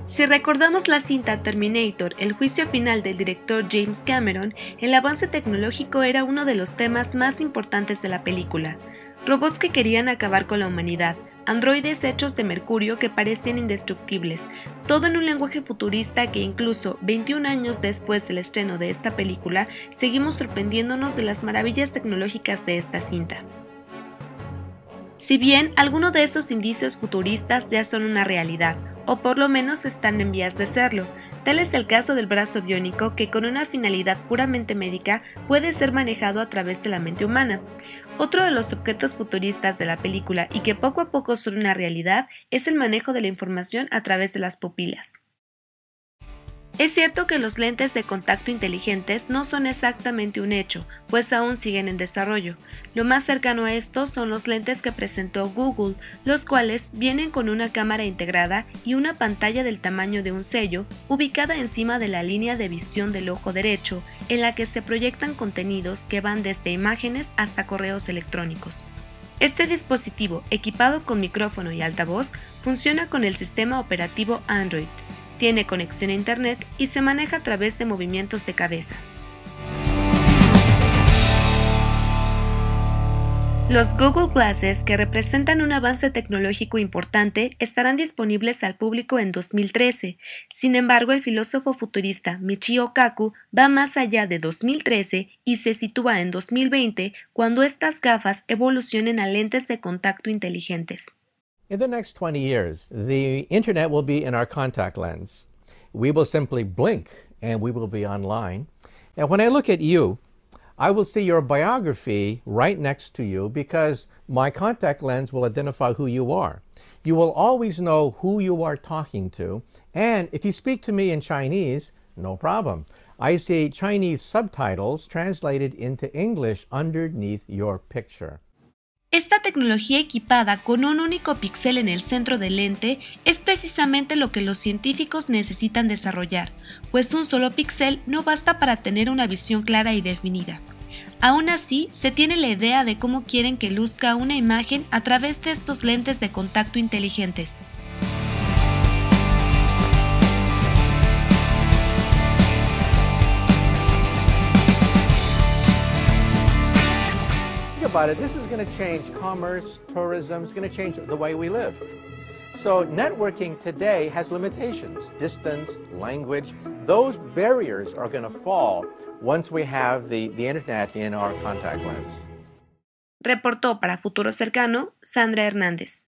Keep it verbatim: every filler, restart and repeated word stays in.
Si recordamos la cinta Terminator, el juicio final del director James Cameron, el avance tecnológico era uno de los temas más importantes de la película. Robots que querían acabar con la humanidad, androides hechos de mercurio que parecían indestructibles, todo en un lenguaje futurista que incluso veintiún años después del estreno de esta película, seguimos sorprendiéndonos de las maravillas tecnológicas de esta cinta. Si bien algunos de esos indicios futuristas ya son una realidad, o por lo menos están en vías de serlo, tal es el caso del brazo biónico que con una finalidad puramente médica puede ser manejado a través de la mente humana. Otro de los objetos futuristas de la película y que poco a poco son una realidad es el manejo de la información a través de las pupilas. Es cierto que los lentes de contacto inteligentes no son exactamente un hecho, pues aún siguen en desarrollo. Lo más cercano a esto son los lentes que presentó Google, los cuales vienen con una cámara integrada y una pantalla del tamaño de un sello, ubicada encima de la línea de visión del ojo derecho, en la que se proyectan contenidos que van desde imágenes hasta correos electrónicos. Este dispositivo, equipado con micrófono y altavoz, funciona con el sistema operativo Android. Tiene conexión a Internet y se maneja a través de movimientos de cabeza. Los Google Glasses, que representan un avance tecnológico importante, estarán disponibles al público en dos mil trece. Sin embargo, el filósofo futurista Michio Kaku va más allá de dos mil trece y se sitúa en dos mil veinte, cuando estas gafas evolucionen a lentes de contacto inteligentes. In the next twenty years, the internet will be in our contact lens. We will simply blink and we will be online. And when I look at you, I will see your biography right next to you because my contact lens will identify who you are. You will always know who you are talking to. And if you speak to me in Chinese, no problem. I see Chinese subtitles translated into English underneath your picture. Esta tecnología equipada con un único píxel en el centro del lente es precisamente lo que los científicos necesitan desarrollar, pues un solo píxel no basta para tener una visión clara y definida. Aún así, se tiene la idea de cómo quieren que luzca una imagen a través de estos lentes de contacto inteligentes. About it, this is going to change commerce, tourism, it's going to change the way we live. So networking today has limitations, distance, language. Those barriers are going to fall once we have the, the internet in our contact lens. Reportó para Futuro Cercano Sandra Hernández.